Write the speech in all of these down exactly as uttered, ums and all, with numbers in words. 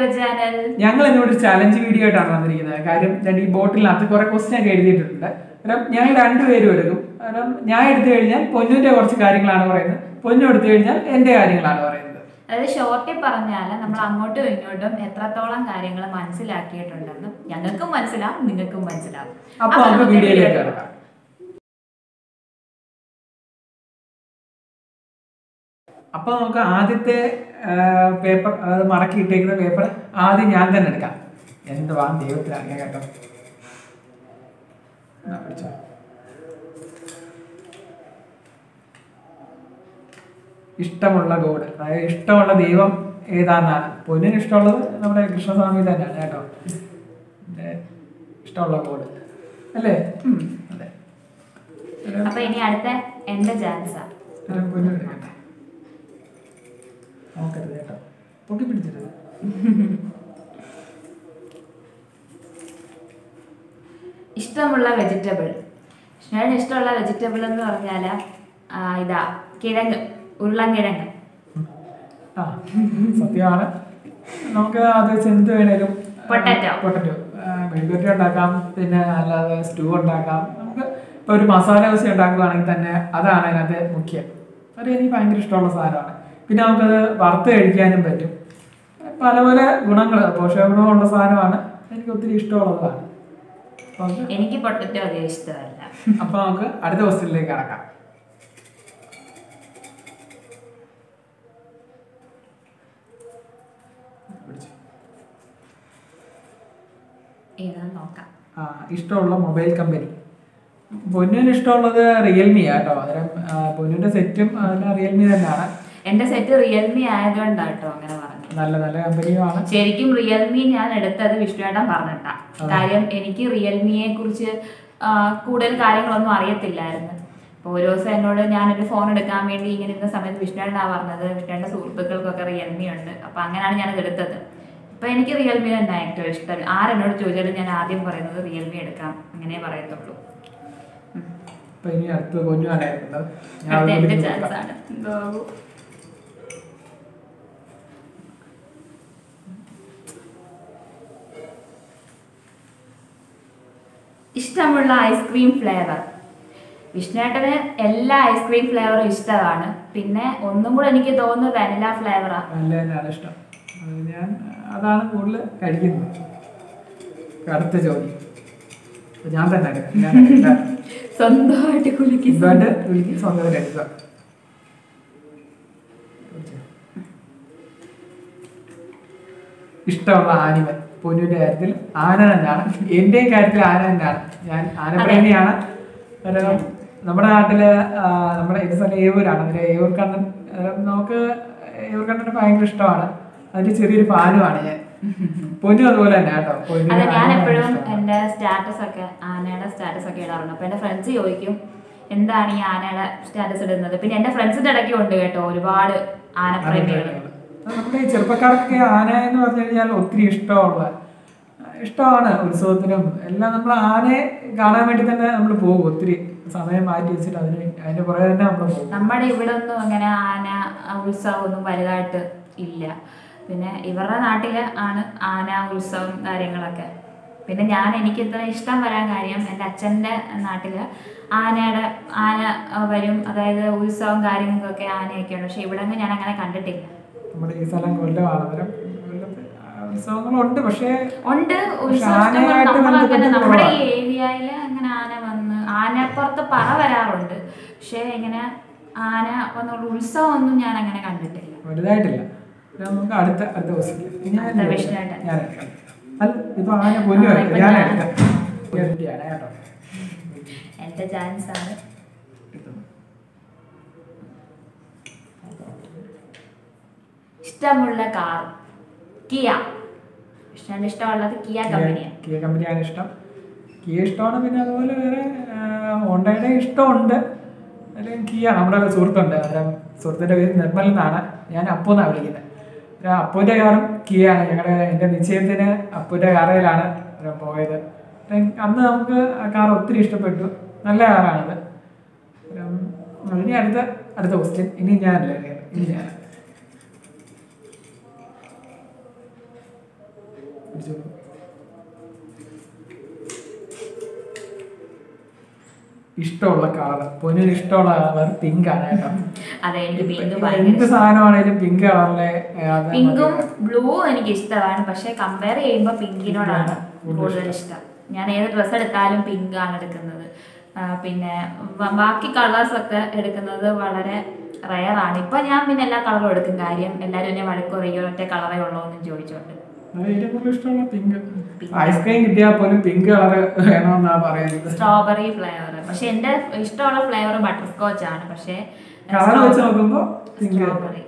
our channel. ഞങ്ങൾ എന്നോട് challenge video ആയിട്ടാണ് വന്നിരിക്കുന്നത്. കാര്യം ഞാൻ ഈ ബോട്ടിലിനകത്ത് കുറെ ക്വസ്റ്റ്യൻ ഒക്കെ എഴുതിയിട്ടുണ്ട്. കാരണം ഞങ്ങൾ രണ്ടുപേരും എടുക്കും. കാരണം ഞാൻ എടുത്തു കഴിഞ്ഞാൽ പൊന്നുവിന്റെ കുറച്ച് കാര്യങ്ങളാണ് പറയുന്നത്, പൊന്നു എടുത്തു കഴിഞ്ഞാൽ എന്റെ കാര്യങ്ങളാണ് പറയുന്നത്. അതായത് ഷോർട്ടിൽ പറഞ്ഞാൽ നമ്മൾ അങ്ങോട്ടും ഇങ്ങോട്ടും എത്രത്തോളം കാര്യങ്ങൾ മനസ്സിലാക്കിയിട്ടുണ്ടെന്നും ഞങ്ങൾക്കും മനസ്സിലാവും നിങ്ങൾക്കും മനസ്സിലാവും. അപ്പൊ നമുക്ക് വീഡിയോയിലേക്ക് കിടക്കാം. അപ്പൊ നമുക്ക് ആദ്യത്തെ പേപ്പർ, അതായത് മടക്കി ഇട്ടേക്കുന്ന പേപ്പർ ആദ്യം ഞാൻ തന്നെ എടുക്കാം. എന്തുവാ ദൈവത്തിലറിയാം കേട്ടോ. ഇഷ്ടമുള്ള ഗോഡ്, അതായത് ഇഷ്ടമുള്ള ദൈവം ഏതാന്നാണ്. പൊന്നിന് ഇഷ്ടമുള്ളത് നമ്മുടെ കൃഷ്ണസ്വാമി തന്നെയാണ് കേട്ടോ. ഇഷ്ടമുള്ള ഗോഡ് അല്ലേ? അതെ. അപ്പൊ ഇനി അടുത്ത എന്റെ ചാൻസാ. പൊന്നു എടുക്കട്ടെ, നോക്കരുത് കേട്ടോ, പൊക്കി പിടിച്ചിട്ട്. ഇഷ്ടമുള്ള വെജിറ്റബിൾ. ഞാൻ ഇഷ്ടമുള്ള വെജിറ്റബിൾ എന്ന് പറഞ്ഞാല് ഇതാ കിഴങ്ങ്, ഉരുളൻകിഴങ്ങ്. ആ സത്യമാണ്. നമുക്ക് അത് എന്ത് വേണേലും പൊട്ടറ്റോ പൊട്ടറ്റോ മെഴുകുവരട്ടി ഉണ്ടാക്കാം, പിന്നെ അല്ലാതെ സ്റ്റൂ ഉണ്ടാക്കാം. നമുക്ക് ഇപ്പൊ ഒരു മസാല ദോശ ഉണ്ടാക്കുകയാണെങ്കിൽ തന്നെ അതാണ് അതിനകത്ത് മുഖ്യം. അത് എനിക്ക് ഭയങ്കര ഇഷ്ടമുള്ള സാധനമാണ്. പിന്നെ നമുക്കത് വറുത്ത് കഴിക്കാനും പറ്റും. പല പല ഗുണങ്ങൾ, പോഷക ഗുണമുള്ള സാധനമാണ്. എനിക്ക് ഒത്തിരി ഇഷ്ടമുള്ളതാണ്. എനിക്ക് പൊട്ടറ്റോ അധികം ഇഷ്ടമല്ല. അപ്പൊ നമുക്ക് അടുത്ത ക്വസ്റ്റ്യനിലേക്ക് കടക്കാം. നോക്കാം. ഇഷ്ടമുള്ള മൊബൈൽ കമ്പനി. പൊന്നിന് ഇഷ്ടമുള്ളത് റിയൽമി ആട്ടോ. അന്നേരം പൊന്നിന്റെ സെറ്റും റിയൽമി തന്നെയാണ്. എന്റെ സെറ്റ് റിയൽമി ആയതുകൊണ്ടാണ് കേട്ടോ അങ്ങനെ പറഞ്ഞു. നല്ല നല്ല കമ്പനിയുമാണ്. ശരിക്കും റിയൽമി ഞാൻ എടുത്തത് വിഷ്ണുവേട്ടൻ പറഞ്ഞിട്ടാ. കാര്യം എനിക്ക് റിയൽമിയെ കുറിച്ച് കൂടുതൽ കാര്യങ്ങളൊന്നും അറിയത്തില്ലായിരുന്നു. അപ്പോൾ ഒരു ദിവസം എന്നോട് ഞാനൊരു ഫോൺ എടുക്കാൻ വേണ്ടി ഇങ്ങനെ ഇരുന്ന സമയത്ത് വിഷ്ണുവേട്ടനാണ് പറഞ്ഞത് വിഷ്ണുവേട്ടൻ്റെ സുഹൃത്തുക്കൾക്കൊക്കെ റിയൽമി ഉണ്ട്. അപ്പോൾ അങ്ങനെയാണ് ഞാനത് എടുത്തത്. അപ്പോൾ എനിക്ക് റിയൽമി തന്നെ ഏറ്റവും ഇഷ്ടം. ആരെന്നോട് ചോദിച്ചാലും ഞാൻ ആദ്യം പറയുന്നത് റിയൽമി എടുക്കാം, അങ്ങനെ പറയത്തുള്ളൂ. എന്റെ ചാൻസ് ആണ്. ഇഷ്ടമുള്ള ഐസ്ക്രീം ഫ്ലേവർ. വിഷ്ണുവേട്ടന് എല്ലാ ഐസ്ക്രീം ഫ്ലേവറും ഇഷ്ടമാണ്. പിന്നെ ഒന്നും കൂടെ എനിക്ക് തോന്നുന്നു വാനില ഫ്ലേവറാണ് ഇഷ്ടം. ഞാൻ അതാണ് കൂടുതൽ കഴിക്കുന്നത്. അടുത്ത ചോദ്യം ഞാൻ തന്നെ സ്വന്തമായിട്ട് കുലുക്കി സ്വന്തമായിട്ട് എടുക്കുക. ഇഷ്ടമുള്ള ആനിമൽ. പൊന്നുവിന്റെ കാര്യത്തിൽ ആന തന്നെയാണ്, എന്റെയും കാര്യത്തിൽ ആന തന്നെയാണ്. ഞാൻ ആനപ്രേമിയാണ്. നമ്മുടെ നാട്ടില് നമ്മുടെ ഇത് സ്ഥലം ഏവൂരാണ്. അതിൽ ഏവൂർ കണ്ണൻ, നമുക്ക് ഏവൂർ കണ്ണന് ഭയങ്കര ഇഷ്ടമാണ്. അതിന്റെ ചെറിയൊരു പാലുമാണ് ഞാൻ. പൊന്നു അതുപോലെ തന്നെ കേട്ടോ. അതെ, ഞാൻ എപ്പോഴും എന്റെ സ്റ്റാറ്റസ് ഒക്കെ ആനയുടെ സ്റ്റാറ്റസ് ഒക്കെ ഇടാറുണ്ട്. അപ്പൊ എന്റെ ഫ്രണ്ട്സ് ചോദിക്കും എന്താണ് ഈ ആനയുടെ സ്റ്റാറ്റസ് ഇടുന്നത്. പിന്നെ എന്റെ ഫ്രണ്ട്സിന്റെ ഇടയ്ക്ക് ഉണ്ട് കേട്ടോ ഒരുപാട് ആനപ്രേമികൾ. നമ്മുടെ ഈ ചെറുപ്പക്കാർക്കൊക്കെ ആന എന്ന് പറഞ്ഞു കഴിഞ്ഞാൽ ഒത്തിരി ഇഷ്ടമുള്ള ഇഷ്ടമാണ്. ഉത്സവത്തിനും എല്ലാം നമ്മൾ ആനയെ കാണാൻ വേണ്ടി തന്നെ നമ്മൾ പോകും. ഒത്തിരി സമയം മാറ്റി വെച്ചിട്ട് അതിന് അതിന്റെ പുറകെ തന്നെ നമ്മൾ പോകും. നമ്മുടെ ഇവിടെ ഒന്നും അങ്ങനെ ആന ഉത്സവം ഒന്നും വലുതായിട്ട് ഇല്ല. പിന്നെ ഇവരുടെ നാട്ടില് ആണ് ആന ഉത്സവം കാര്യങ്ങളൊക്കെ. പിന്നെ ഞാൻ എനിക്ക് ഇത്ര ഇഷ്ടം വരാൻ കാര്യം എൻ്റെ അച്ഛൻ്റെ നാട്ടില് ആനയുടെ ആന വരും, അതായത് ഉത്സവം കാര്യങ്ങൾക്കൊക്കെ ആനയൊക്കെ ഉണ്ട്. പക്ഷെ ഇവിടെ ഞാൻ അങ്ങനെ കണ്ടിട്ടില്ല. നമ്മുടെ ഈ സ്ഥലം കൊല്ലമാണ്. ഉത്സവങ്ങളുണ്ട്, പക്ഷേ ഉണ്ട് ഉത്സവം. നമ്മുടെ ഈ ഏരിയയില് അങ്ങനെ ആന വന്ന് ആനപ്പുറത്ത് പറ വരാറുണ്ട്. പക്ഷെ ഇങ്ങനെ ആന വന്നുള്ള ഉത്സവം ഒന്നും ഞാൻ അങ്ങനെ കണ്ടിട്ടില്ല, വലുതായിട്ടില്ല. നമുക്ക് അടുത്ത അടുത്ത ക്വസ്റ്റ്യൻ ഞാൻ ഇപ്പൊ ആന പൊന്നു ഞാൻ കേട്ടോ. എന്റെ ചാൻസ് ആണ്. ഇഷ്ടമുള്ള കാർ കിയ. ഇഷ്ടമുള്ള ഇഷ്ടമുള്ളത് കിയ കമ്പനിയാണ്. കിയ കമ്പനിയാണ് ഇഷ്ടം. കിയ ഇഷ്ടമാണ്. പിന്നെ അതുപോലെ വേറെ ഹോണ്ടയുടെ ഇഷ്ടമുണ്ട്. അല്ലെങ്കിൽ കിയ നമ്മുടെ സുഹൃത്തുണ്ട്. സുഹൃത്തിൻ്റെ പേര് നിർമ്മൽ എന്നാണ്. ഞാൻ അപ്പു എന്നാണ് വിളിക്കുന്നത്. അപ്പൂൻ്റെ കാറും കിയാണ്. ഞങ്ങളുടെ എൻ്റെ നിശ്ചയത്തിന് അപ്പൂൻ്റെ കാറയിലാണ് പോയത്. അന്ന് നമുക്ക് ആ കാർ ഒത്തിരി ഇഷ്ടപ്പെട്ടു. നല്ല കാറാണത്. ഇനി അടുത്ത അടുത്ത ക്വസ്റ്റ്യൻ ഇനി ഞാനല്ലേ ഇനി ഞാൻ ഇഷ്ടമുള്ള കളർ. പൊന്നിന് ഇഷ്ടമുള്ള കളർ പിങ്ക് ആണ് കേട്ടോ. അതെ, എനിക്ക് പിങ്ക് എന്ത് ഭയങ്കര സാധനമാണേലും പിങ്ക് കളറിലെ പിങ്കും ബ്ലൂ എനിക്ക് ഇഷ്ടമാണ്. പക്ഷെ കമ്പയർ ചെയ്യുമ്പോൾ പിങ്കിനോടാണ് കൂടുതൽ ഇഷ്ടം. ഞാൻ ഏത് ഡ്രസ്സ് എടുത്താലും പിങ്ക് ആണ് എടുക്കുന്നത്. പിന്നെ ബാക്കി കളേഴ്സ് ഒക്കെ എടുക്കുന്നത് വളരെ റയർ ആണ്. ഇപ്പൊ ഞാൻ പിന്നെ എല്ലാ കളറും എടുക്കും. കാര്യം എല്ലാവരും എന്നെ വഴക്ക് പറയും ഒറ്റ കളറേ ഉള്ളൂ എന്ന് ചോദിച്ചോണ്ട്. ഇഷ്ടമുള്ള പിങ്ക്. ഐസ്ക്രീം കിട്ടിയാൽ പോലും പിങ്ക് കളർ വേണമെന്നാ പറയുന്നത്. Strawberry flavour. പക്ഷെ എന്റെ ഇഷ്ടമുള്ള ഫ്ലേവർ ബട്ടർ സ്കോച്ച് ആണ്. പക്ഷെ കളർ വെച്ച് നോക്കുമ്പോ സ്ട്രോബെറി.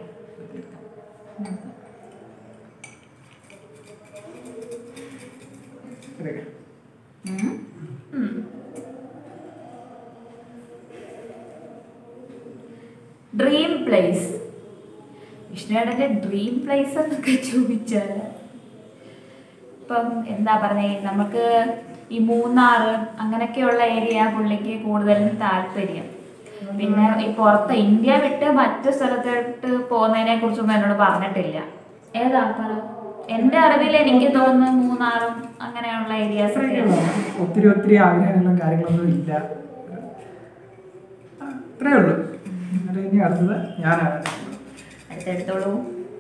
Dream place. വിഷ്ണുവേട്ടന്റെ ഡ്രീം പ്ലേസ് എന്നൊക്കെ ചോദിച്ചാൽ ഇപ്പം എന്താ പറഞ്ഞേ, നമുക്ക് ഈ മൂന്നാറ് അങ്ങനെയൊക്കെയുള്ള ഏരിയ പുള്ളിക്ക് കൂടുതലും താല്പര്യം. പിന്നെ ഈ പുറത്ത് ഇന്ത്യ വിട്ട് മറ്റു സ്ഥലത്തോട്ട് പോകുന്നതിനെ കുറിച്ചൊന്നും എന്നോട് പറഞ്ഞിട്ടില്ല. ഏതാ പറ. എന്റെ അറിവിൽ എനിക്ക് തോന്നുന്നു മൂന്നാറും അങ്ങനെയുള്ള ഏരിയാസ് ഒക്കെ. ഒത്തിരി ഒത്തിരി ആഗ്രഹങ്ങളും കാര്യങ്ങളൊന്നും ഇല്ല. അത്രേ ഉള്ളൂ. ഇനി അടുത്തത് ഞാനാണ്. അടുത്തെടുത്തോളൂ.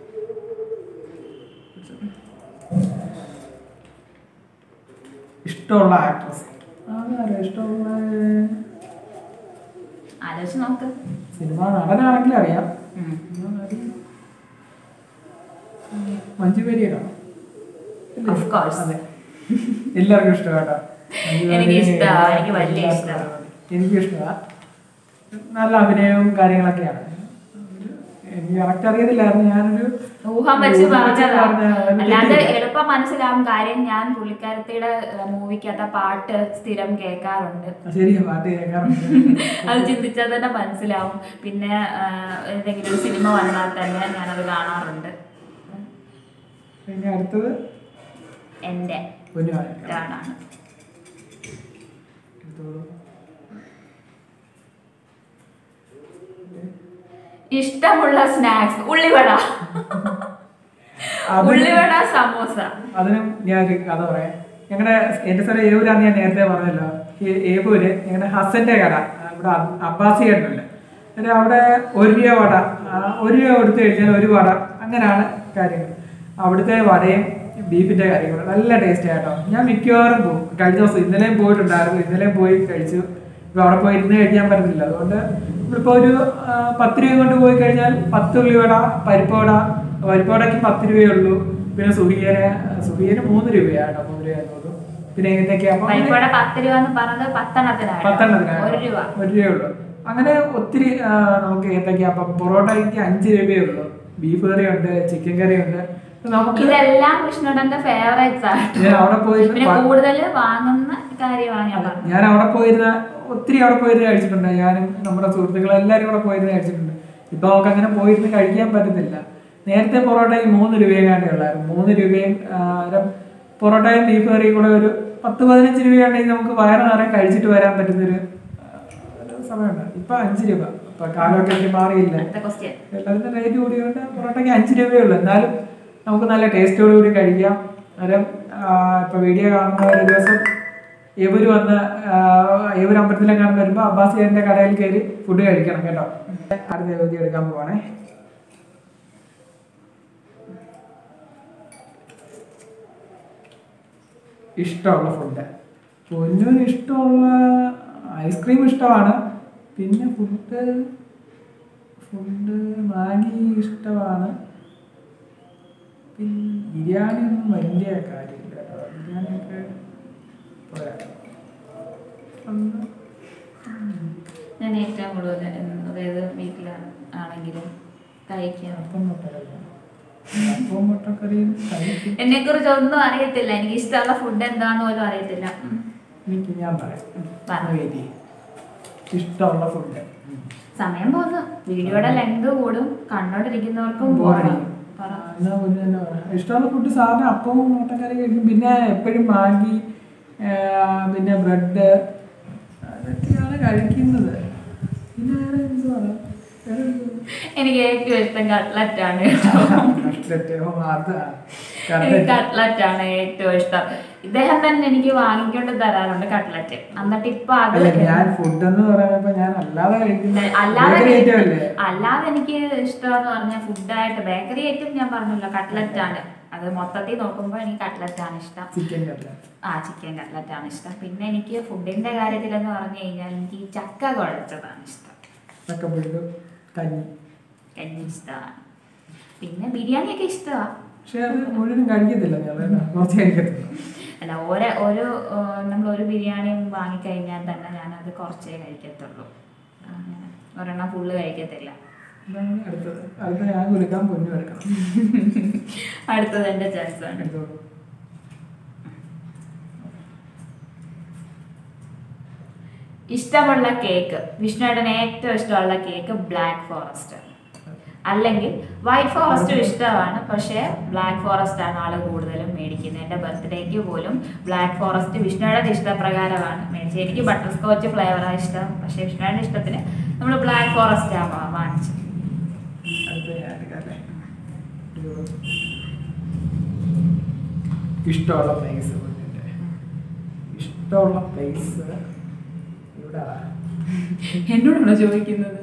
ഇഷ്ടമുള്ള ആക്ട്രസ്. അതാരാ ഇഷ്ടമുള്ള? ആലോചിച്ച് നോക്ക്. സിനിമ നടനാണെങ്കിൽ അറിയാം. മഞ്ജു വാര്യരാണോ? അതെ, എല്ലാവർക്കും ഇഷ്ടമാട്ടോ. എനിക്ക് ഇഷ്ടമാണ്. എനിക്ക് വലിയ ഇഷ്ടമാണ്. എനിക്കും ഇഷ്ടമാണ്. നല്ല അഭിനയവും കാര്യങ്ങളൊക്കെയാണ്. എനിക്ക് കറക്റ്റ് അറിയത്തില്ലായിരുന്നു. ഞാനൊരു ഊഹം വെച്ച് പറഞ്ഞതാണ്. അല്ലാതെ എളുപ്പം മനസ്സിലാവും. കാര്യം ഞാൻ പുള്ളിക്കാരത്തിയുടെ മൂവിക്കകത്ത പാട്ട് സ്ഥിരം കേൾക്കാറുണ്ട്. ശരിയാ, പാട്ട് കേൾക്കാറുണ്ട്. അത് ചിന്തിച്ചാൽ തന്നെ മനസ്സിലാവും. പിന്നെ എന്തെങ്കിലും ഒരു സിനിമ വന്നാൽ തന്നെ ഞാനത് കാണാറുണ്ട്. പിന്നെ അടുത്തത് എന്റെ ആണ്. ഇഷ്ടമുള്ള സ്നാക്സ് ഉള്ളിവട. ഉള്ളിവട, സമോസ. അതിനും ഞാനൊരു കഥ പറയാം. ഞങ്ങളുടെ എന്റെ സ്ഥലം ഏവൂരാന്ന് ഞാൻ നേരത്തെ പറഞ്ഞല്ലോ. ഏവൂര് ഞങ്ങളുടെ ഹസന്റെ കട ഇവിടെ അബ്ബാസി കണ്ടുണ്ട്. എന്നിട്ട് അവിടെ ഒരു രൂപ വട, ഒരു രൂപ കൊടുത്ത് കഴിച്ചാൽ ഒരു വട. അങ്ങനെയാണ് കാര്യങ്ങൾ. അവിടുത്തെ വടയും ബീഫിന്റെ കാര്യങ്ങളും നല്ല ടേസ്റ്റ് ആയിട്ടോ. ഞാൻ മിക്കവാറും പോകും. കഴിഞ്ഞ ദിവസം ഇന്നലെയും പോയിട്ടുണ്ടായിരുന്നു. ഇന്നലെയും പോയി കഴിച്ചു. ഇപ്പൊ അവിടെ പോയി ഇരുന്ന് കഴിക്കാൻ പറ്റത്തില്ല. അതുകൊണ്ട് നമ്മളിപ്പോൾ ഒരു പത്ത് രൂപ കൊണ്ട് പോയി കഴിഞ്ഞാൽ പത്ത് ഉള്ളിവട, പരിപ്പുവട. പരിപ്പുവടയ്ക്ക് പത്ത് രൂപയേ ഉള്ളൂ. പിന്നെ സുഖിയന് സുഖിയന് മൂന്ന് രൂപയാട്ടോ. മൂന്ന് രൂപ തോന്നും. പിന്നെ പത്തെണ്ണത്തിനാണ് ഒരു രൂപയേ ഉള്ളൂ. അങ്ങനെ ഒത്തിരി നമുക്ക് ഏത്തയ്ക്കപ്പം. പൊറോട്ടയ്ക്ക് അഞ്ച് രൂപയേ ഉള്ളൂ. ബീഫ് കറി ഉണ്ട്, ചിക്കൻ കറി ഉണ്ട്. ഇതെല്ലാം വിഷ്ണുടന്റെ ഫേവറേറ്റ്സ് ആണ്. ഞാൻ അവിടെ പോയിരുന്ന കൂടുതൽ വാങ്ങുന്ന കാര്യമാണ് ഞാൻ പറഞ്ഞത്. ഞാൻ അവിടെ പോയിരുന്ന ഒത്തിരി അവിടെ പോയിരുന്ന് കഴിച്ചിട്ടുണ്ട്. ഞാനും നമ്മുടെ സുഹൃത്തുക്കളെല്ലാവരും അവിടെ പോയിരുന്ന് കഴിച്ചിട്ടുണ്ട്. ഇപ്പൊ നമുക്ക് അങ്ങനെ പോയിരുന്ന് കഴിക്കാൻ പറ്റത്തില്ല. നേരത്തെ പൊറോട്ടയ്ക്ക് മൂന്ന് രൂപയെങ്ങാണ്ടേ ഉള്ളായിരുന്നു. മൂന്ന് രൂപയും പൊറോട്ടയും ബീഫ് കറിയും കൂടെ ഒരു പത്ത് പതിനഞ്ച് രൂപയുണ്ടെങ്കിൽ നമുക്ക് വയറ് നിറയെ കഴിച്ചിട്ട് വരാൻ പറ്റുന്നൊരു സമയമുണ്ട്. ഇപ്പൊ അഞ്ച് രൂപ. ഇപ്പൊ കാലമൊക്കെ മാറിയില്ല. എല്ലാത്തിൻ്റെ റേറ്റ് കൂടിയുണ്ട്. പൊറോട്ടയ്ക്ക് അഞ്ച് രൂപയേ ഉള്ളൂ. എന്നാലും നമുക്ക് നല്ല ടേസ്റ്റോടു കൂടി കഴിക്കാം. അന്നേരം ഇപ്പൊ വീഡിയോ കാണുന്ന ഒരു ദിവസം ഏവൂര് വന്ന് ഏവൂര് അമ്പലത്തിലെങ്ങാനും വരുമ്പോൾ അബ്ബാസിന്റെ കടയിൽ കയറി ഫുഡ് കഴിക്കണം കേട്ടോ. അടുത്ത ചോദ്യം എടുക്കാൻ പോവാണേ. ഇഷ്ടമുള്ള ഫുഡ്. പൊന്നൂന് ഇഷ്ടമുള്ള ഐസ്ക്രീം ഇഷ്ടമാണ്. പിന്നെ ഫുഡ് ഫുഡ് മാഗി ഇഷ്ടമാണ്. പിന്നെ ബിരിയാണി ഒന്നും വലിയ കാര്യമില്ല കേട്ടോ. ബിരിയാണിയൊക്കെ ഞാൻ ഏറ്റവും കൂടുതൽ അതായത് വീട്ടിലാണെങ്കിലും കഴിക്കാൻ എന്നെ കുറിച്ച് ഒന്നും അറിയത്തില്ല. എനിക്ക് ഇഷ്ടമുള്ള ഫുഡ് എന്താന്ന് പോലും അറിയത്തില്ല. എനിക്ക് ഞാൻ പറയാം ഇഷ്ടമുള്ള ഫുഡ്. സമയം പോകുന്നു. വീഡിയോയുടെ ലെങ്ത് കൂടും, കണ്ടോണ്ടിരിക്കുന്നവർക്കും പോകണം. ഇഷ്ടമുള്ള ഫുഡ് സാറിന് അപ്പവും മുട്ടക്കറി കഴിക്കും. പിന്നെ എപ്പോഴും മാഗി, പിന്നെ ബ്രെഡ്, അതൊക്കെയാണ് കഴിക്കുന്നത്. പിന്നെ വേറെ എന്തുവാണ്? എനിക്ക് ഏറ്റവും ഇഷ്ടം കട്ട്ലറ്റ് ആണ്. കട്ട്ലറ്റ് ആണ് ഏറ്റവും ഇഷ്ടം. ഇദ്ദേഹം തന്നെ എനിക്ക് വാങ്ങിക്കൊണ്ട് തരാറുണ്ട് കട്ട്ലറ്റ്. എന്നിട്ട് ഇപ്പൊ അത് ഞാൻ ഫുഡ് എന്ന് പറയുമ്പോ ഞാൻ അല്ലാതെ അല്ലാതെ അല്ലാതെ എനിക്ക് ഇഷ്ടമെന്ന് പറഞ്ഞാൽ ഫുഡായിട്ട് ബേക്കറി ഐറ്റം ഞാൻ പറഞ്ഞല്ലോ കട്ട്ലറ്റ് ആണ്. അത് മൊത്തത്തിൽ നോക്കുമ്പോൾ എനിക്ക് കട്ട്ലറ്റ് ആണ് ഇഷ്ടം. ചിക്കൻ കട്ട്ലറ്റ് ആ ചിക്കൻ കട്ട്ലറ്റ് ആണ് ഇഷ്ടം. പിന്നെ എനിക്ക് ഫുഡിന്റെ കാര്യത്തിൽ എന്ന് പറഞ്ഞു കഴിഞ്ഞാൽ എനിക്ക് ചക്ക കുഴച്ചതാണ് ഇഷ്ടം. കഞ്ഞി കഞ്ഞി ഇഷ്ടമാണ്. പിന്നെ ബിരിയാണി ഒക്കെ ഇഷ്ടമാണ്. പക്ഷെ അത് മുഴുവൻ കഴിക്കത്തില്ല, കുറച്ച് കഴിക്കത്തില്ല. അല്ല ഓരോ ഓരോ നമ്മൾ ഒരു ബിരിയാണി വാങ്ങിക്കഴിഞ്ഞാൽ തന്നെ ഞാനത് കുറച്ചേ കഴിക്കത്തുള്ളൂ. അങ്ങനെ ഒരെണ്ണം ഫുള്ള് കഴിക്കത്തില്ല. അടുത്തത് അടുത്ത ഞാൻ കുലിക്കാൻ പൊന്നു എടുക്കണം. അടുത്തത് എൻ്റെ ചാൻസ് ആണ്. ഇഷ്ടമുള്ള കേക്ക് വിഷ്ണുവേട്ടന് ഏറ്റവും ഇഷ്ടമുള്ള കേക്ക് ബ്ലാക്ക് ഫോറസ്റ്റ് അല്ലെങ്കിൽ വൈറ്റ് ഫോറസ്റ്റും ഇഷ്ടമാണ്. പക്ഷേ ബ്ലാക്ക് ഫോറസ്റ്റ് ആണ് ആള് കൂടുതലും മേടിക്കുന്നത്. എൻ്റെ ബർത്ത്ഡേക്ക് പോലും ബ്ലാക്ക് ഫോറസ്റ്റ് വിഷ്ണുവേട്ടൻ്റെ ഇഷ്ടപ്രകാരമാണ് മേടിച്ചത്. എനിക്ക് ബട്ടർ സ്കോച്ച് ഫ്ലേവറാണ് ഇഷ്ടം, പക്ഷേ വിഷ്ണുവേട്ടൻ്റെ ഇഷ്ടത്തിന് നമ്മൾ ബ്ലാക്ക് ഫോറസ്റ്റ് ആണ് വാങ്ങിച്ചത്. ഇഷ്ടമുള്ള പ്ലേസ് ഇഷ്ടമുള്ള പ്ലേസ് ഇവിടെ എന്നോടാണോ ചോദിക്കുന്നത്?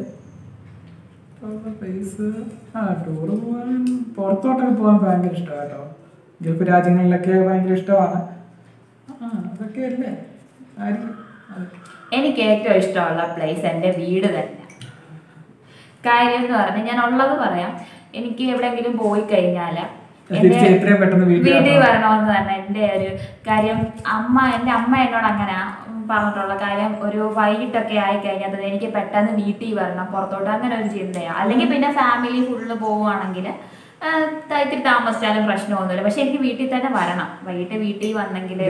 പ്ലേസ് ആ ടൂറ് പോകാൻ പുറത്തോട്ടൊക്കെ പോകാൻ ഭയങ്കര ഇഷ്ടമാണ് കേട്ടോ. ഗൾഫ് രാജ്യങ്ങളിലൊക്കെ ഭയങ്കര ഇഷ്ടമാണ്. ആ അതൊക്കെ അല്ലേ ആയിരിക്കും. എനിക്ക് ഏറ്റവും ഇഷ്ടമുള്ള പ്ലേസ് എൻ്റെ വീട് തന്നെ. കാര്യം എന്ന് പറഞ്ഞാൽ ഞാൻ ഉള്ളത് പറയാം. എനിക്ക് എവിടെയെങ്കിലും പോയി കഴിഞ്ഞാൽ വീട്ടിൽ വരണമെന്ന് തന്നെ എൻ്റെ ഒരു കാര്യം. അമ്മ എൻ്റെ അമ്മ എന്നോട് അങ്ങനെ പറഞ്ഞിട്ടുള്ള കാര്യം, ഒരു വൈകിട്ടൊക്കെ ആയി കഴിഞ്ഞാൽ എനിക്ക് പെട്ടെന്ന് വീട്ടിൽ വരണം പുറത്തോട്ട്, അങ്ങനെ ഒരു ചിന്തയാണ്. അല്ലെങ്കിൽ പിന്നെ ഫാമിലി ഫുള്ള് പോവുകയാണെങ്കിൽ ഇത്തിരി താമസിച്ചാലും പ്രശ്നമൊന്നുമില്ല. പക്ഷെ എനിക്ക് വീട്ടിൽ തന്നെ വരണം. വൈകിട്ട് വീട്ടിൽ വന്നെങ്കിലേ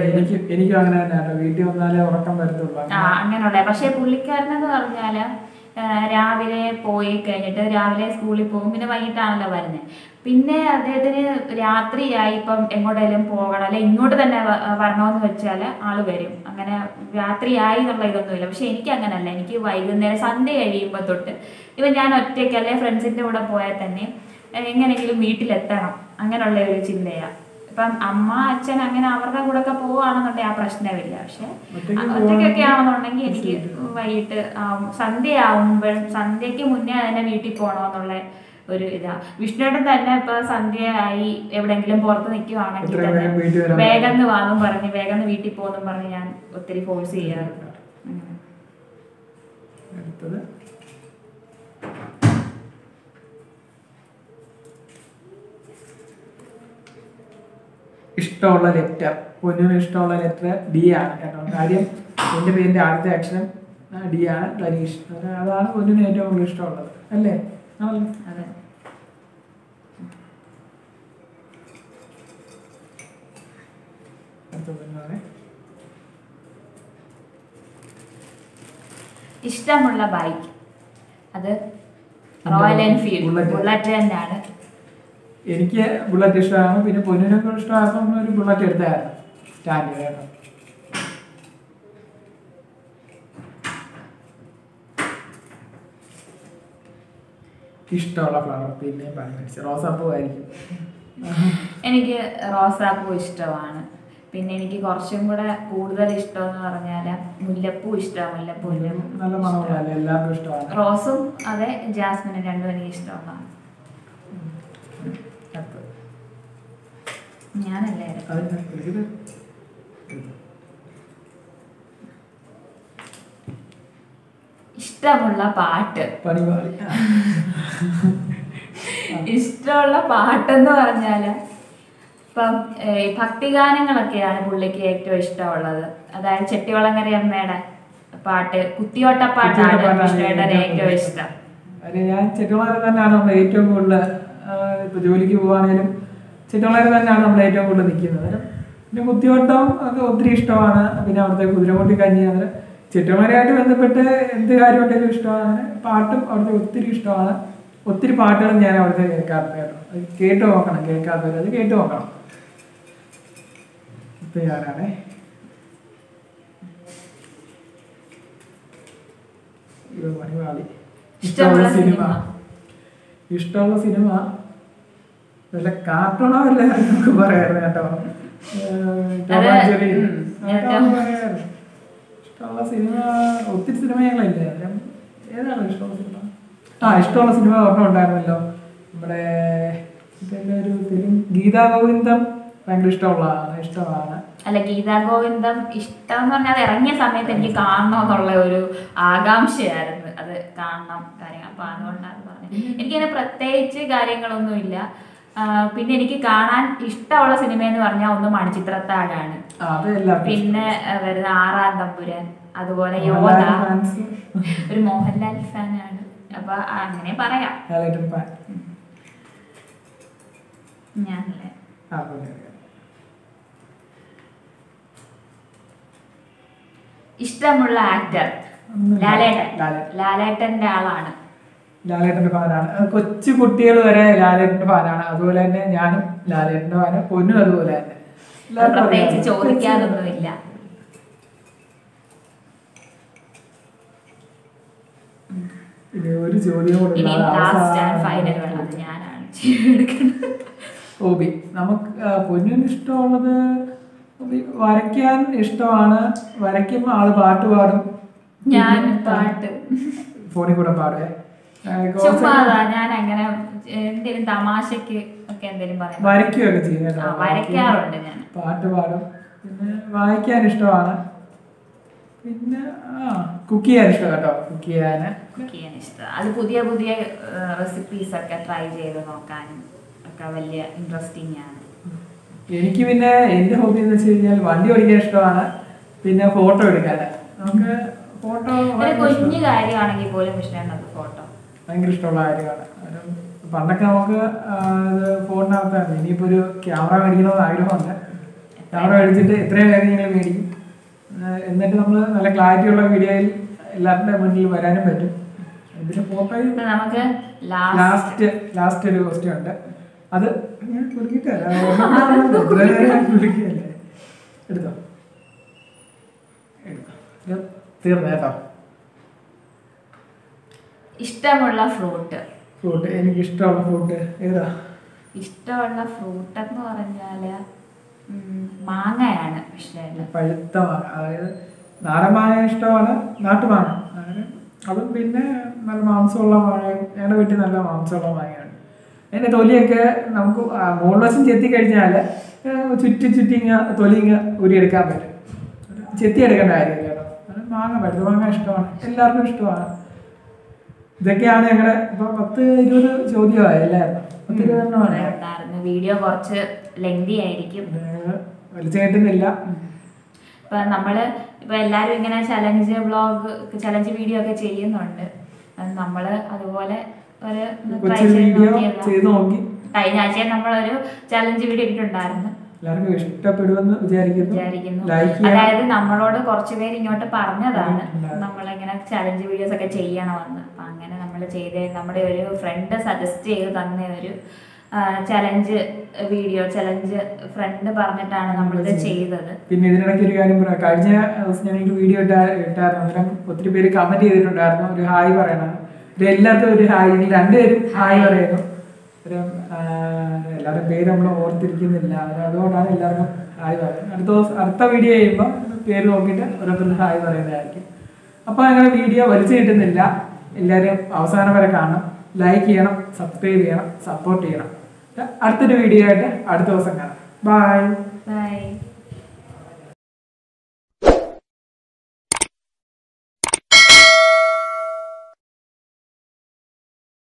ആ അങ്ങനെയുള്ള. പക്ഷെ പുള്ളിക്കാരനെന്ന് പറഞ്ഞാൽ രാവിലെ പോയി കഴിഞ്ഞിട്ട് രാവിലെ സ്കൂളിൽ പോകും, പിന്നെ വൈകിട്ടാണല്ലോ വരുന്നത്. പിന്നെ അദ്ദേഹത്തിന് രാത്രിയായി ഇപ്പം എങ്ങോട്ടെങ്കിലും പോകണം അല്ലെ ഇങ്ങോട്ട് തന്നെ വരണമെന്ന് വെച്ചാൽ ആള് വരും. അങ്ങനെ രാത്രിയായി എന്നുള്ള ഇതൊന്നുമില്ല. പക്ഷെ എനിക്ക് അങ്ങനല്ല. എനിക്ക് വൈകുന്നേരം സന്ധ്യ കഴിയുമ്പോൾ തൊട്ട് ഇപ്പം ഞാൻ ഒറ്റയ്ക്ക് അല്ലെ ഫ്രണ്ട്സിൻ്റെ കൂടെ പോയാൽ തന്നെ എങ്ങനെയെങ്കിലും വീട്ടിലെത്തണം, അങ്ങനെയുള്ള ഒരു ചിന്തയാണ്. ഇപ്പം അമ്മ അച്ഛൻ അങ്ങനെ അവരുടെ കൂടെ ഒക്കെ പോവുകയാണെന്നുണ്ടെങ്കിൽ ആ പ്രശ്നമില്ല. പക്ഷെ ഒറ്റയ്ക്കൊക്കെ ആണെന്നുണ്ടെങ്കിൽ എനിക്ക് വൈകിട്ട് സന്ധ്യ ആവുമ്പോഴും സന്ധ്യക്ക് മുന്നേ തന്നെ വീട്ടിൽ പോകണമെന്നുള്ള ഒരു ഇതാ. വിഷ്ണുവേട്ടൻ തന്നെ ഇപ്പൊ സന്ധ്യ ആയി എവിടെയെങ്കിലും പുറത്ത് നിൽക്കുവാണെങ്കിൽ തന്നെ വേഗം വാങ്ങും പറഞ്ഞ് വേഗം വീട്ടിൽ പോകുന്നു പറഞ്ഞ് ഞാൻ ഒത്തിരി ഫോഴ്സ് ചെയ്യാറുണ്ട്. ഇഷ്ടമുള്ള ലെറ്റർ പൊന്നിന് ഇഷ്ടമുള്ള ലെറ്റർ ഡി ആണ് കേട്ടോ. കാര്യം എൻ്റെ പേരിൻ്റെ ആദ്യത്തെ അക്ഷരം ഡി ആണ്, ധനീഷ്. അതാണ് പൊന്നിന് ഏറ്റവും കൂടുതൽ ഇഷ്ടമുള്ളത് അല്ലേ? അതെ. ഇഷ്ടമുള്ള ബൈക്ക് അത് റോയൽ എൻഫീൽഡ് ബുള്ളറ്റ് തന്നെയാണ്. എനിക്ക് ബുള്ളറ്റ് ഇഷ്ടമാണ്. പിന്നെ പൊന്നിനൊക്കെ ഇഷ്ടമായപ്പോൾ ഒരു ബുള്ളറ്റ് എടുത്തായിരുന്നു സ്റ്റാൻഡ് കേട്ടോ. ഇഷ്ടമുള്ള ഫ്ലവർ പിന്നെ പണി മേടിച്ച റോസാപ്പൂ ആയിരിക്കും. എനിക്ക് റോസാപ്പൂ ഇഷ്ടമാണ്. പിന്നെ എനിക്ക് കുറച്ചും കൂടെ കൂടുതൽ ഇഷ്ടം എന്ന് പറഞ്ഞാൽ മുല്ലപ്പൂ ഇഷ്ടമാണ്. മുല്ലപ്പൂ നല്ല മണമുള്ള എല്ലാവർക്കും ഇഷ്ടമാണ്. റോസും അതെ ജാസ്മിനും രണ്ടും എനിക്ക് ഇഷ്ടമാണ്. ഞാനല്ലേ ഇഷ്ടമുള്ള പാട്ട് ഇഷ്ടമുള്ള പാട്ടെന്ന് പറഞ്ഞാല് ഇപ്പം ഭക്തിഗാനങ്ങളൊക്കെയാണ് പുള്ളിക്ക് ഏറ്റവും ഇഷ്ടമുള്ളത്. അതായത് ചെട്ടിവളങ്ങര അമ്മയുടെ പാട്ട്, കുത്തിയോട്ടപ്പാട്ടാണ് വിഷ്ണുവേട്ടന് ഏറ്റവും ഇഷ്ടം. ഞാൻ ചെട്ടിവളങ്ങര തന്നെയാണ് നമ്മൾ ഏറ്റവും കൂടുതൽ ഇപ്പൊ ജോലിക്ക് പോവാണെങ്കിലും ചെട്ടിവളങ്ങര തന്നെയാണ് നമ്മൾ ഏറ്റവും കൂടുതൽ നിൽക്കുന്നത്. പിന്നെ കുത്തിയോട്ടം ഒക്കെ ഒത്തിരി ഇഷ്ടമാണ്. പിന്നെ അവിടുത്തെ കുതിരമുട്ടി കഞ്ഞി, അത് ചെട്ടിവളങ്ങരയായിട്ട് ബന്ധപ്പെട്ട് എന്ത് കാര്യം ഉണ്ടെങ്കിലും ഇഷ്ടമാണ്. പാട്ടും അവിടുത്തെ ഒത്തിരി ഇഷ്ടമാണ്. ഒത്തിരി പാട്ടുകളും ഞാൻ അവിടുത്തെ കേൾക്കാറുണ്ട് കേട്ടോ. അത് കേട്ട് നോക്കണം, കേൾക്കാത്തവർ അത് കേട്ട് നോക്കണം. ഇപ്പൊ ഞാനാണേ മണിവാളി. ഇഷ്ടമുള്ള സിനിമ ഇഷ്ടമുള്ള സിനിമ വല്ല കാർട്ടൂണോ അല്ല നമുക്ക് പറയാറ് കേട്ടോ. ടോം ആൻഡ് ജെറി പറയാറ്. ഇഷ്ടമുള്ള സിനിമ ഒത്തിരി സിനിമകളില്ലേ, ഏതാണ് ഇഷ്ടമുള്ള സിനിമ? ആ ഇഷ്ടമുള്ള സിനിമ ഒരെണ്ണം ഉണ്ടായിരുന്നല്ലോ നമ്മുടെ ഇതിൻ്റെ ഒരു ഫിലിം, ഗീതാ ഗോവിന്ദം ഭയങ്കര ഇഷ്ടമുള്ളതാണ് ഇഷ്ടമാണ്. അല്ല, ഗീതാ ഗോവിന്ദം ഇഷ്ടം എന്ന് പറഞ്ഞാൽ അത് ഇറങ്ങിയ സമയത്ത് എനിക്ക് കാണണം എന്നുള്ള ഒരു ആകാംക്ഷയായിരുന്നു, അത് കാണണം കാര്യങ്ങൾ. അപ്പൊ അതുകൊണ്ടാണ് പറഞ്ഞത്. എനിക്കതിന് പ്രത്യേകിച്ച് കാര്യങ്ങളൊന്നുമില്ല. പിന്നെ എനിക്ക് കാണാൻ ഇഷ്ടമുള്ള സിനിമ എന്ന് പറഞ്ഞാൽ ഒന്ന് മണിച്ചിത്രത്താഴാണ്, പിന്നെ വരുന്ന ആറാം തമ്പുരാൻ, അതുപോലെ യോധ. ഒരു മോഹൻലാൽ ഫാനാണ്, അപ്പൊ അങ്ങനെ പറയാം. ഞാനല്ലേ ഇഷ്ടമുള്ള ആക്ടർ ലാലേട്ടൻ. ലാലേട്ടന്റെ ആളാണ്. ലാലേട്ടന്റെ ഫാനാണ്. കൊച്ചു കുട്ടികൾ വരെ ലാലേട്ടന്റെ ഫാനാണ്. അതുപോലെ തന്നെ ഞാനും ലാലേട്ടന്റെ ഫാന്, പൊന്നും അതുപോലെ തന്നെ. പ്രത്യേകിച്ച് ചോദിക്കാനൊന്നുമില്ല. ഒരു ചോദ്യം ഹോബി. നമുക്ക് പൊന്നിന് ഇഷ്ടമുള്ളത് വരയ്ക്കാൻ ഇഷ്ടമാണ്. വരയ്ക്കുമ്പോൾ ആള് പാട്ട് പാടും. ഞാൻ പാട്ട് ഫോണിൽ കൂടെ പാടുവേ. ഞാൻ അങ്ങനെ എന്തെങ്കിലും തമാശക്ക് ഒക്കെ എന്തെങ്കിലും വരയ്ക്കുകയൊക്കെ ചെയ്യും. വരയ്ക്കാറുണ്ട് ഞാൻ. പാട്ട് പാടും. പിന്നെ വായിക്കാൻ ഇഷ്ടമാണ്. പിന്നെ ആ കുക്ക് ചെയ്യാൻ ഇഷ്ടം കേട്ടോ. കുക്ക് ചെയ്യാന് കുക്ക് ചെയ്യാൻ ഇഷ്ടം. അത് പുതിയ പുതിയ റെസിപ്പീസ് ഒക്കെ ട്രൈ ചെയ്ത് നോക്കാനും ഒക്കെ വലിയ ഇൻട്രസ്റ്റിംഗ് ആണ്. എനിക്ക് പിന്നെ എൻ്റെ ഹോബി എന്ന് വെച്ച് കഴിഞ്ഞാൽ വണ്ടി ഓടിക്കാൻ ഇഷ്ടമാണ്. പിന്നെ ഫോട്ടോ എടുക്കാൻ. നമുക്ക് ഫോട്ടോ കുഞ്ഞു കാര്യമാണെങ്കിൽ പോലും ഇഷ്ടമാണ്. ഫോട്ടോ ഭയങ്കര ഇഷ്ടമുള്ള കാര്യമാണ്. പണ്ടൊക്കെ നമുക്ക് ഫോണിനകത്തായിരുന്നു. ഇനിയിപ്പോൾ ഒരു ക്യാമറ മേടിക്കണമെന്ന് ആഗ്രഹമുണ്ട്. ക്യാമറ മേടിച്ചിട്ട് എത്രയും വേഗം ഞങ്ങൾ മേടിക്കും. എന്നിട്ട് നമ്മൾ നല്ല ക്ലാരിറ്റി ഉള്ള വീഡിയോയിൽ എല്ലാവരുടെ മുന്നിൽ വരാനും പറ്റും. ഇതിന് ഫോട്ടോയിൽ നമുക്ക് ലാസ്റ്റ് ലാസ്റ്റ് ഒരു ക്വസ്റ്റ്യൻ ഉണ്ട്. അത് ഞാൻ കുടുക്കിട്ടല്ലേ എടുത്തോ എടുത്തോ തീർന്നു കേട്ടോ. ഇഷ്ടമുള്ള ഫ്രൂട്ട്. ഫ്രൂട്ട് എനിക്ക് ഇഷ്ടമുള്ള ഫ്രൂട്ട് ഏതാ? ഇഷ്ടമുള്ള ഫ്രൂട്ട് എന്ന് പറഞ്ഞാല് മാങ്ങയാണ്. പഴുത്ത മാങ്ങ, അതായത് നാടൻ മാങ്ങ ഇഷ്ടമാണ്. നാട്ടുമാങ്ങ അതും പിന്നെ നല്ല മാംസമുള്ള മാങ്ങ. ഞങ്ങളുടെ വീട്ടിൽ നല്ല മാംസമുള്ള മാങ്ങയാണ്. അതിൻ്റെ തൊലിയൊക്കെ നമുക്ക് മുകൾ വശം ചെത്തി കഴിഞ്ഞാൽ ചുറ്റി ചുറ്റി ഇങ്ങ തൊലി ഇങ്ങ ഉരിയെടുക്കാൻ പറ്റും. ചെത്തി എടുക്കേണ്ട കാര്യമില്ല കേട്ടോ. മാങ്ങ പഴുത്ത മാങ്ങ ഇഷ്ടമാണ്, എല്ലാവർക്കും ഇഷ്ടമാണ്. ഇതൊക്കെയാണ് ഞങ്ങളുടെ ഇപ്പൊ പത്ത് ഇരുപത് ചോദ്യമായി എല്ലായിരുന്നു. പത്ത് ഇരുപതെണ്ണമാണ്. വീഡിയോ കുറച്ച് ലെങ്തി ആയിരിക്കും, വലിച്ചു കേട്ടുന്നില്ല. ഇപ്പൊ നമ്മള് ഇപ്പൊ എല്ലാരും ഇങ്ങനെ ചലഞ്ച് വ്ളോഗ് ചലഞ്ച് വീഡിയോ ഒക്കെ ചെയ്യുന്നുണ്ട്. നമ്മള് അതുപോലെ ഒരു വീഡിയോ ചെയ്ത് നോക്കി. കഴിഞ്ഞ ആഴ്ച നമ്മളൊരു ചലഞ്ച് വീഡിയോ ഇട്ടിട്ടുണ്ടായിരുന്നു. എല്ലാവർക്കും ഇഷ്ടപ്പെടുമെന്ന് വിചാരിക്കുന്നു. അതായത് നമ്മളോട് കുറച്ചുപേര് ഇങ്ങോട്ട് പറഞ്ഞതാണ് നമ്മളിങ്ങനെ ചലഞ്ച് വീഡിയോസ് ഒക്കെ ചെയ്യണമെന്ന്. അപ്പൊ അങ്ങനെ നമ്മൾ ചെയ്ത നമ്മുടെ ഒരു ഫ്രണ്ട് സജസ്റ്റ് ചെയ്ത് തന്ന ഒരു ചലഞ്ച് വീഡിയോ ചലഞ്ച് ഫ്രണ്ട് പറഞ്ഞിട്ടാണ് നമ്മളിത് ചെയ്തത്. പിന്നെ ഇതിനിടയ്ക്ക് ഒരു കാര്യം പറയാം. കഴിഞ്ഞ ദിവസം ഞാൻ ഒരു വീഡിയോ ഇട്ടാ ഇട്ടായിരുന്നു അന്നേരം ഒത്തിരി പേര് കമന്റ് ചെയ്തിട്ടുണ്ടായിരുന്നു ഒരു ഹായ് പറയണം. എല്ലാവർക്കും ഒരു ഹായ്, രണ്ടുപേരും ഹായ് പറയുന്നു. എല്ലാവരും പേര് നമ്മൾ ഓർത്തിരിക്കുന്നില്ല, അതുകൊണ്ടാണ് എല്ലാവർക്കും ഹായ് പറയുന്നത്. അടുത്ത ദിവസം അടുത്ത വീഡിയോ ചെയ്യുമ്പോൾ പേര് നോക്കിയിട്ട് ഓരോരുത്തരും ഹായ് പറയുന്നതായിരിക്കും. അപ്പോൾ അങ്ങനെ വീഡിയോ വലിച്ചു കിട്ടുന്നില്ല. എല്ലാവരും അവസാനം വരെ കാണണം, ലൈക്ക് ചെയ്യണം, സബ്സ്ക്രൈബ് ചെയ്യണം, സപ്പോർട്ട് ചെയ്യണം. അടുത്തൊരു വീഡിയോ ആയിട്ട് അടുത്ത ദിവസം കാണാം. Bye by.